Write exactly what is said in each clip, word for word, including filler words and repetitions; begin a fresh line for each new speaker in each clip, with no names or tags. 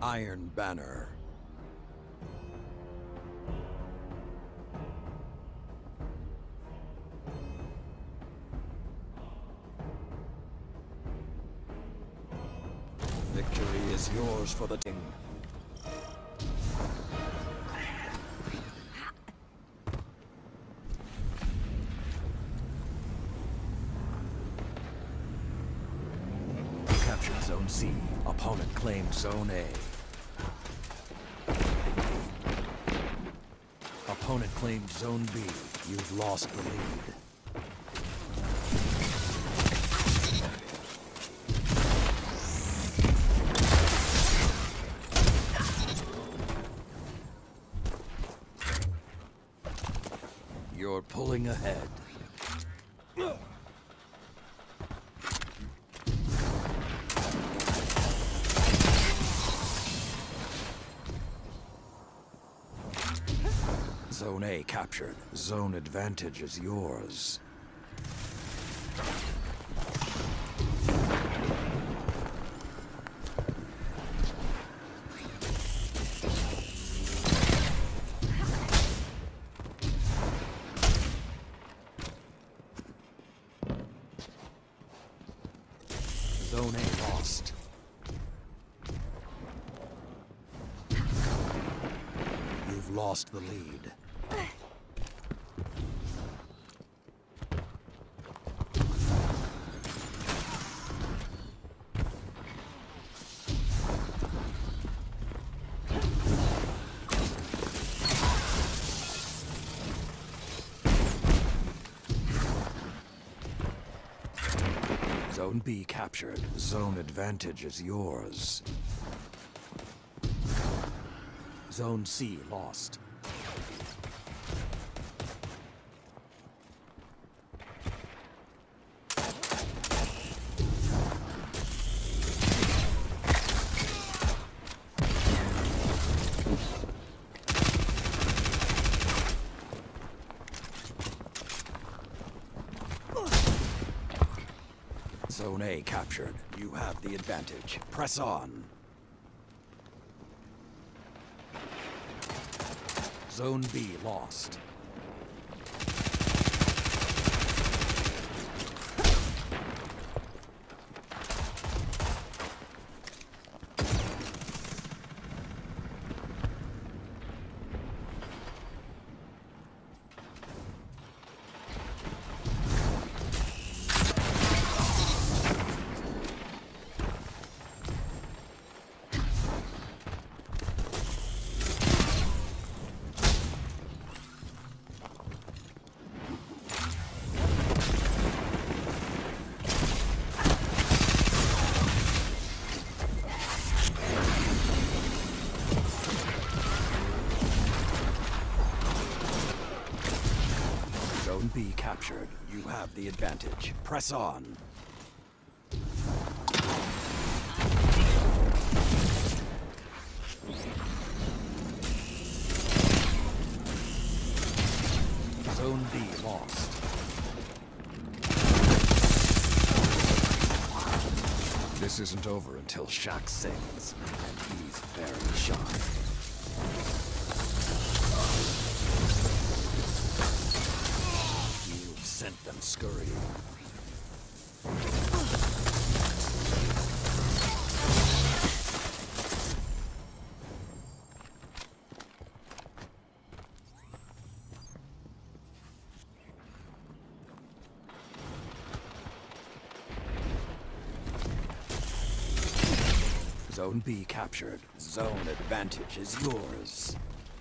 Iron Banner. Victory is yours for the king. Captured Zone C. Opponent claimed Zone A. Opponent claimed Zone B. You've lost the lead. You're pulling ahead. Zone A captured. Zone advantage is yours. Zone A lost. You've lost the lead. Zone B captured. Zone advantage is yours. Zone C lost. Zone A captured. You have the advantage. Press on. Zone B lost. Zone B captured. You have the advantage. Press on. Zone B lost. This isn't over until Shaq sings, and he's very shy. Sent them scurrying. Zone B captured. Zone advantage is yours.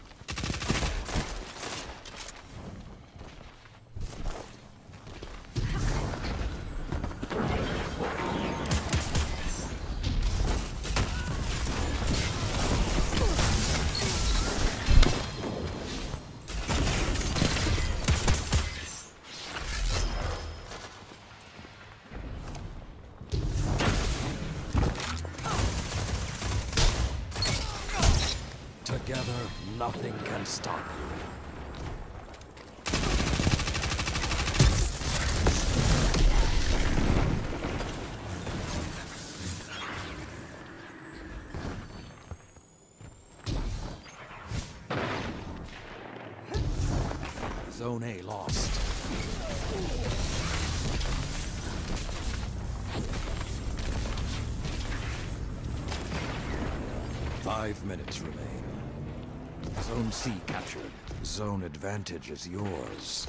Together, nothing can stop you. Zone A lost. Five minutes remain. Zone C captured. Zone advantage is yours.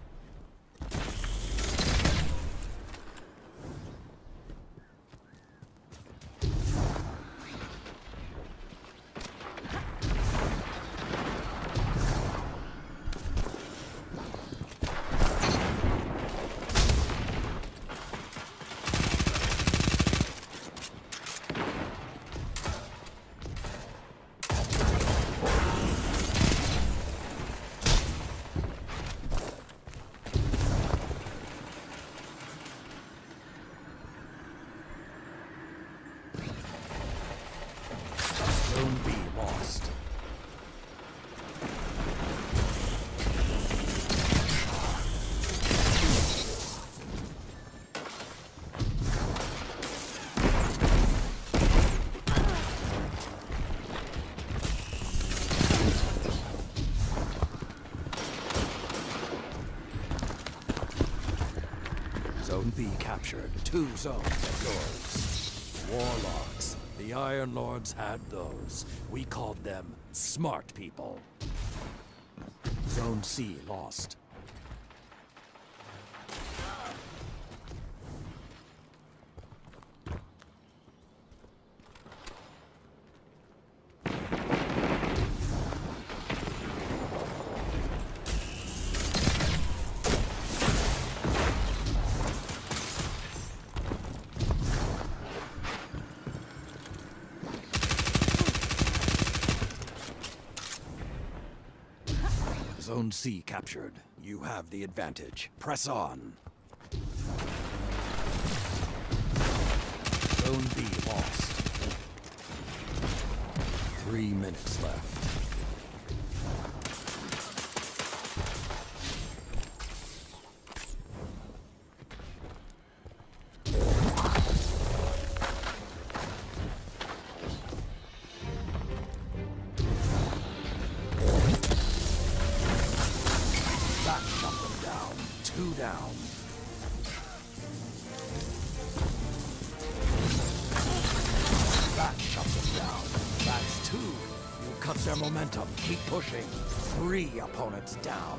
Zone B lost. Zone B captured. Two zones are yours. Warlocks. The Iron Lords had those. We called them smart people. Zone C lost. Zone C captured. You have the advantage. Press on. Zone B lost. Three minutes left. Two down. That shut them down. That's two. You cut their momentum. Keep pushing. Three opponents down.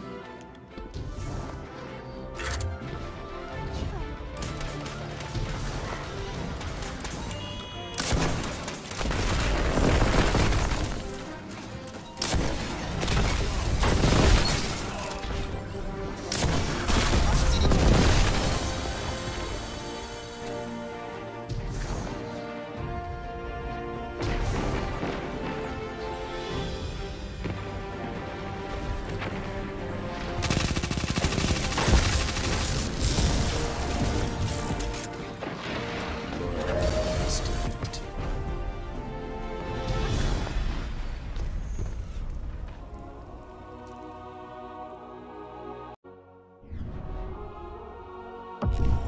You